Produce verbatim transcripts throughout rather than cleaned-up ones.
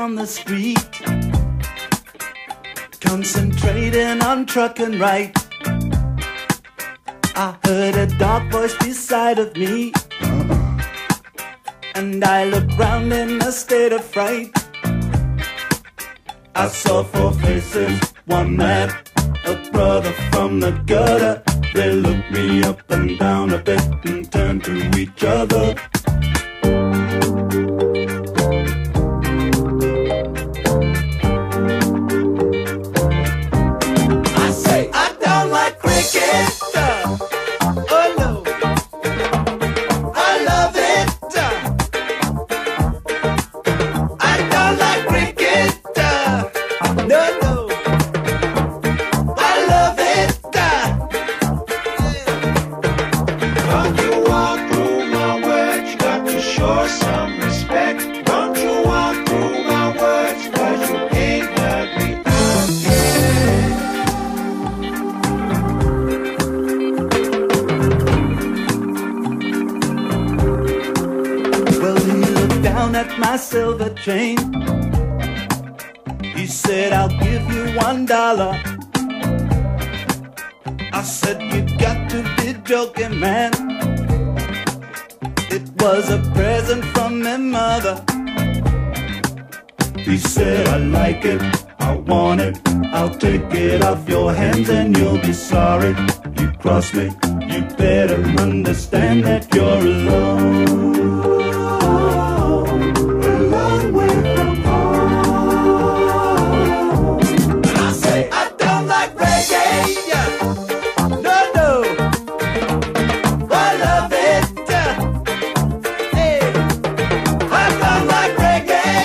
down the street, concentrating on trucking right. I heard a dark voice beside of me, and I looked round in a state of fright. I saw four faces, one man, a brother from the gutter. They looked me up and down a bit and turned to each other. I say, I don't like cricket. Oh no, I love it. I don't like cricket. No, no, I love it. Don't you walk through my words, got to show some respect. Don't you walk through my words, cause you ain't heard me out yet. Well, he looked down at my silver chain. He said, I'll give you one dollar. I said, you got to be joking, man. It was a present from my mother. He said, I like it, I want it, I'll take it off your hands and you'll be sorry. You cross me, you better understand that you're alone. A long way from home. And I say, I don't like reggae. No, no, I love it. Hey, I don't like reggae.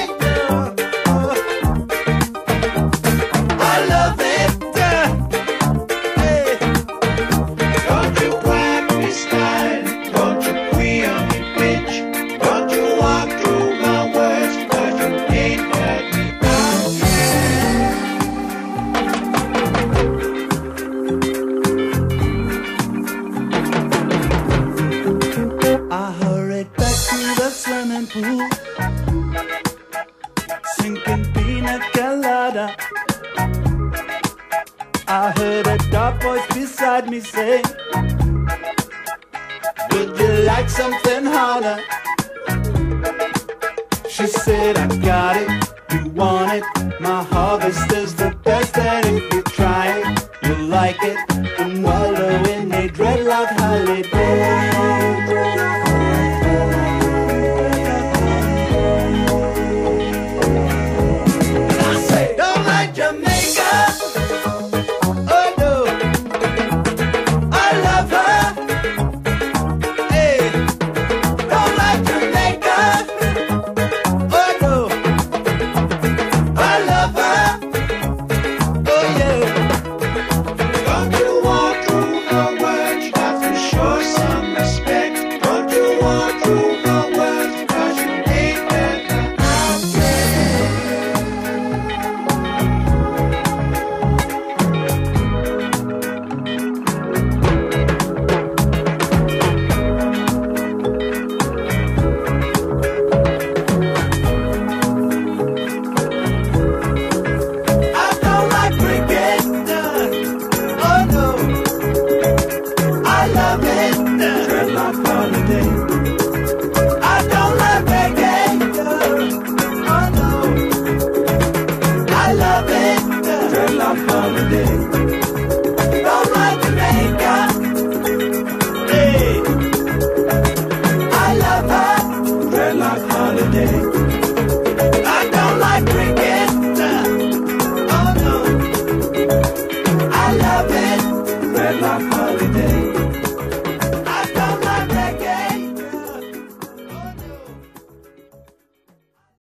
I love it. Hey, Don't you whack me style, don't you queer me bitch. Don't you walk through my words, cause you ain't heard me out yet. I hurried back to the swimming pool, sinking pina colada. I heard a dark voice beside me say, would you like something harder? She said, I got it, you want it, my